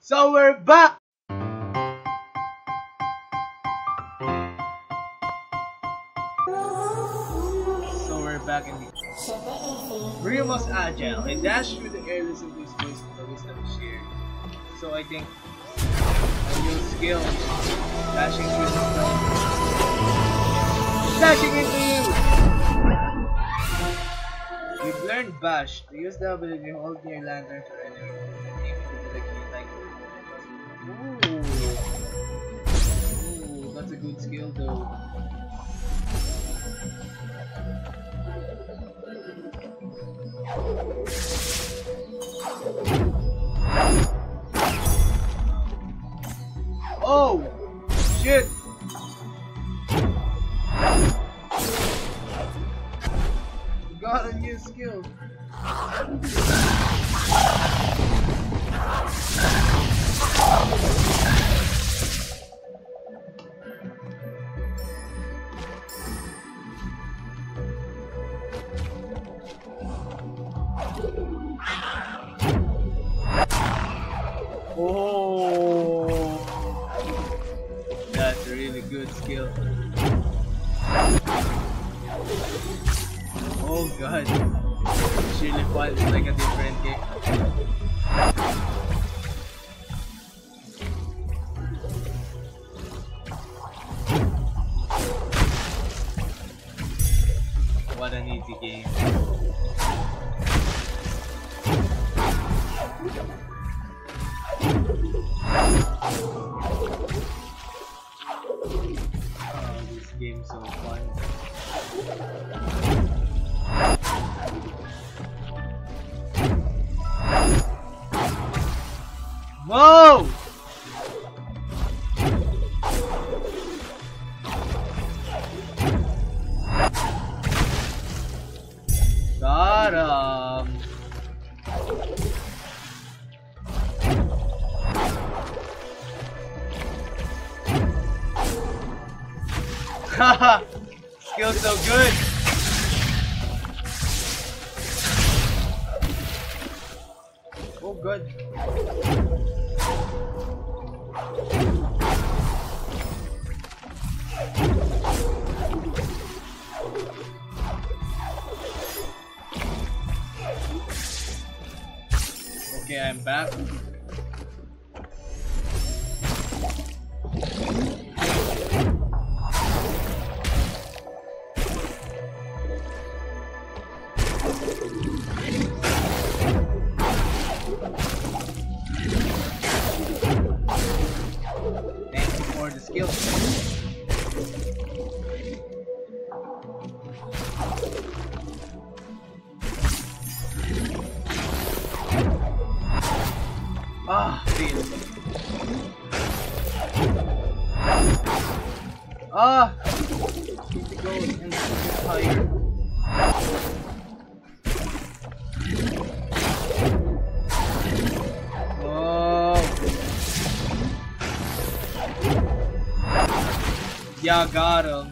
So we're back! In the real most agile. I dash through the air listening to his voice with the wisdom he shared. So I think my new skill, dashing through the snow. Dashing into you! You've learned Bash. To use the ability to hold near lanterns or enemies and aim into the direction like. Ooh, that's a good skill though. Oh! Shit! Got a new skill. Oh, that's a really good skill. Oh god, it's really fun. It's like a different game. What an easy game. Oh, this game's so fun. Whoa! Got him. Haha! Skill's so good! Oh good. Okay, I'm back. Ah, fail. Ah! Need to go and get higher. Oh! Yeah, got him.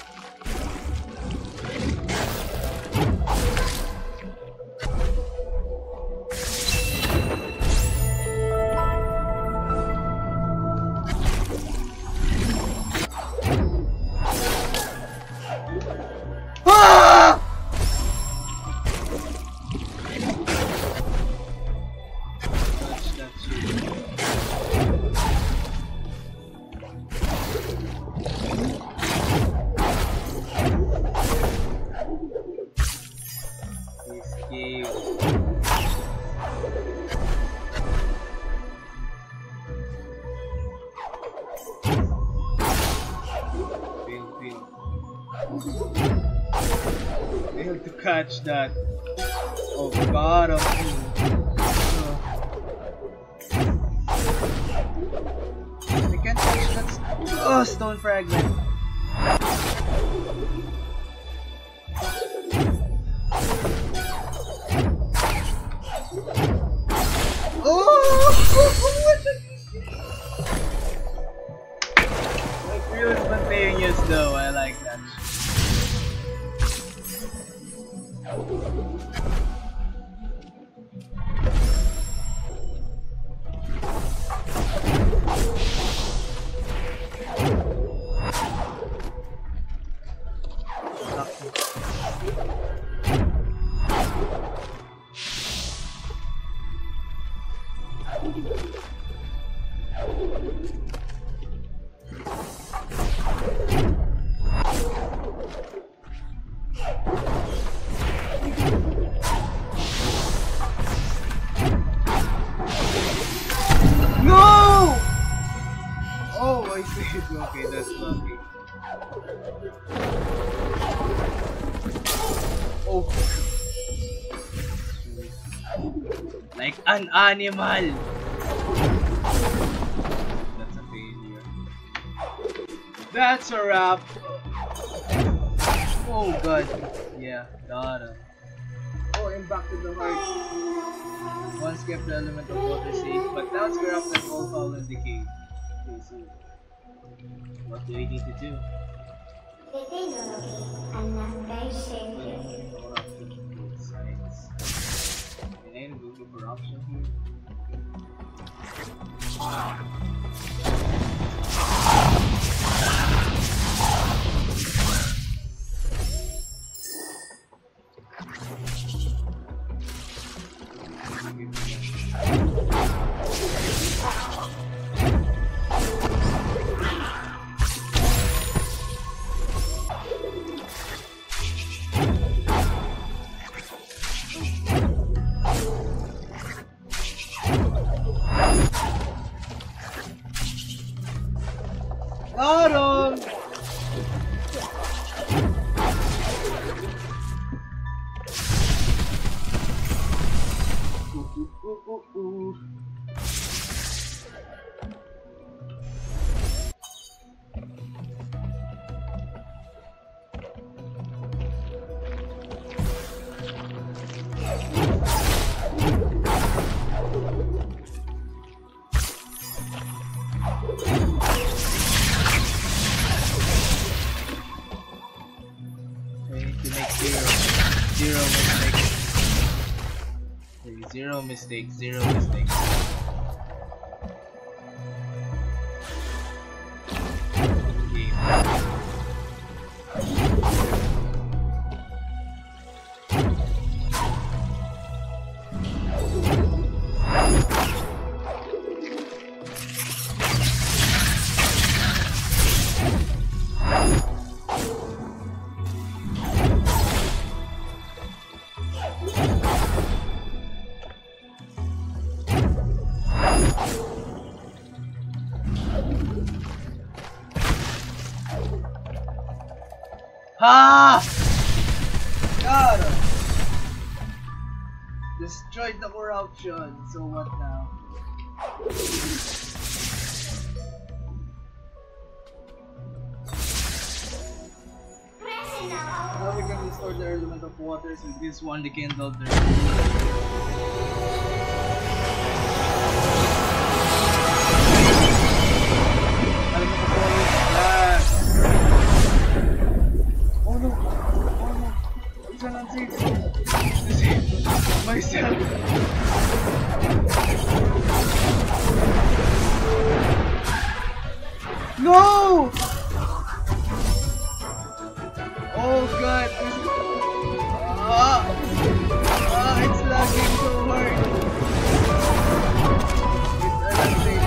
Failed to catch that. Oh god, I can't catch that. Oh, stone fragment. Like real spontaneous though, I like that. Okay, that's lucky. Oh. Like an animal! That's a failure. That's a wrap! Oh god. Yeah, got him. Oh, and back to the heart. Once kept the element of water safe, but now it's corrupt and all foul and decay. Okay, so what do we need to do? Corruption on both sides. And Google corruption here. Got him! Zero mistakes, zero mistakes. Game. Ah! Got him! Destroyed the corruption, so what now? Now we can restore the element of water, so this one they can build their element of water is oh no! Oh no! It's an unsafe! Myself! No! Oh god! It's lagging so hard! It's an unsafe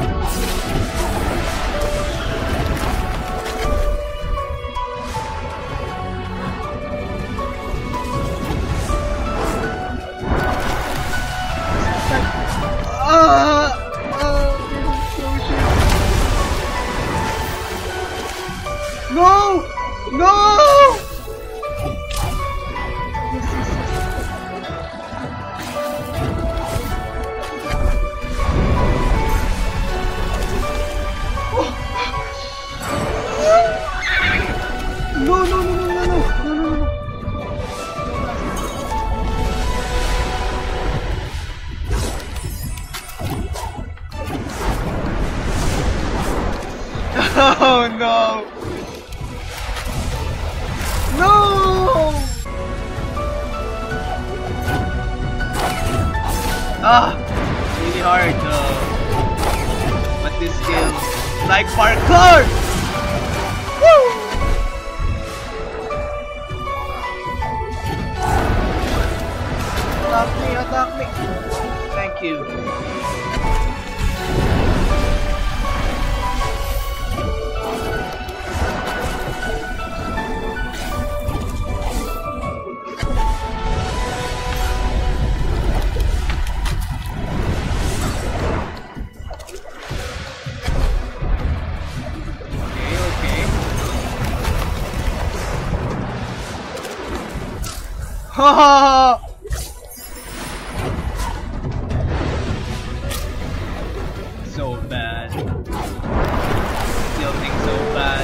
No! No! No, no, no, no, no, no, no, no, no. Oh no! No! It's really hard but this game is like parkour! Woo! Attack me! Thank you. So bad. Still think so bad.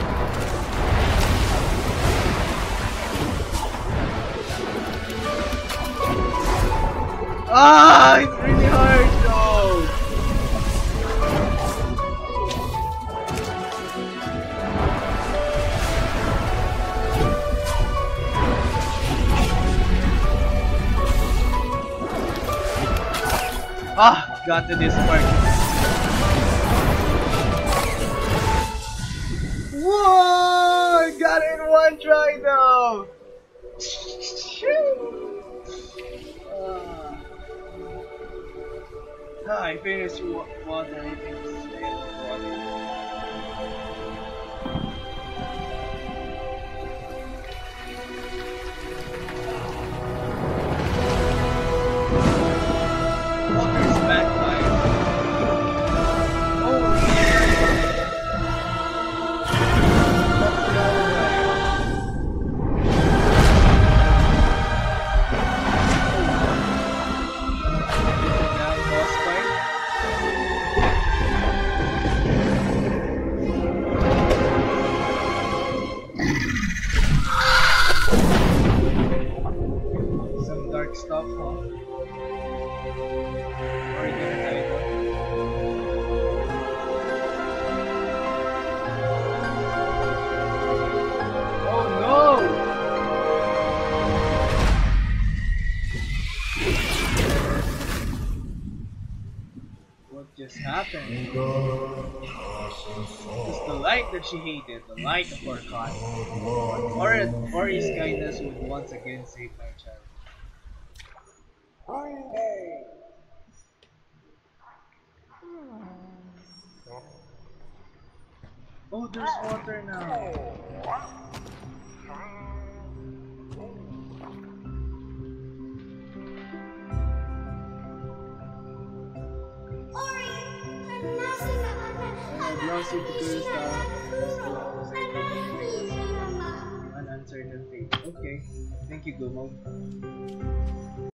Ah, it's really hard though. Ah, got to this part. Whoa! Got it in one try though. I finished water. I think it's water. Water's back, guys. Oh yeah! Let's go, now boss fight. Some dark stuff, huh? Are you gonna die? Oh no! What just happened? It's the light that she hated, the light of her God. Or his kindness would once again save my child. Oh, there's water now. I've lost you to curse an uncertain fate. Okay, thank you, Gumo.